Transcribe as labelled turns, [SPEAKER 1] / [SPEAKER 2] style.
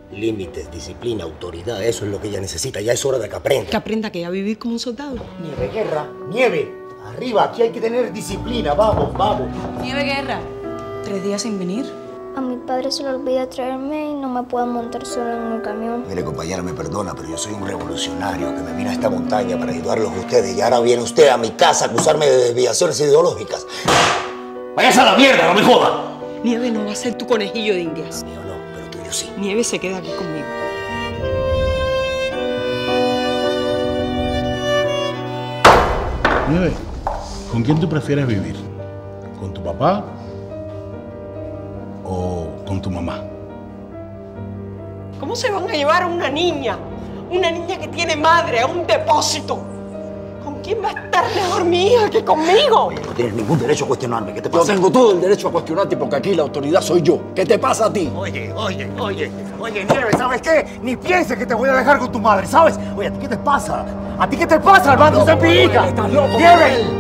[SPEAKER 1] Límites, disciplina, autoridad, eso es lo que ella necesita. Ya es hora de que aprenda.
[SPEAKER 2] Que aprenda que ya vivir como un soldado.
[SPEAKER 1] Nieve, Guerra, nieve. Arriba, aquí hay que tener disciplina. Vamos, vamos.
[SPEAKER 2] Nieve, Guerra. 3 días sin venir.
[SPEAKER 3] A mi padre se le olvida traerme y no me puedo montar solo en el camión.
[SPEAKER 1] Mire, compañera, me perdona, pero yo soy un revolucionario que me vine a esta montaña para ayudarlos a ustedes. Y ahora viene usted a mi casa a acusarme de desviaciones ideológicas. ¡Váyase a la mierda, no me joda!
[SPEAKER 2] Nieve no va a ser tu conejillo de indias.
[SPEAKER 1] Mío no, pero tuyo sí.
[SPEAKER 2] Nieve se queda aquí conmigo.
[SPEAKER 4] Nieve, ¿con quién tú prefieres vivir? ¿Con tu papá o con tu mamá?
[SPEAKER 2] ¿Cómo se van a llevar a una niña? Una niña que tiene madre a un depósito. ¿Con quién va a estar mejor mi hija que conmigo?
[SPEAKER 1] Oye, no tienes ningún derecho a cuestionarme. ¿Qué te pasa?
[SPEAKER 5] Yo tengo todo el derecho a cuestionarte porque aquí la autoridad soy yo. ¿Qué te pasa a ti?
[SPEAKER 1] Oye, Nieve, ¿sabes qué? Ni pienses que te voy a dejar con tu madre, ¿sabes? Oye, ¿a ti qué te pasa? ¿A ti qué te pasa, Armando Zepillita?
[SPEAKER 5] ¿Estás loco?
[SPEAKER 1] ¡Nieve!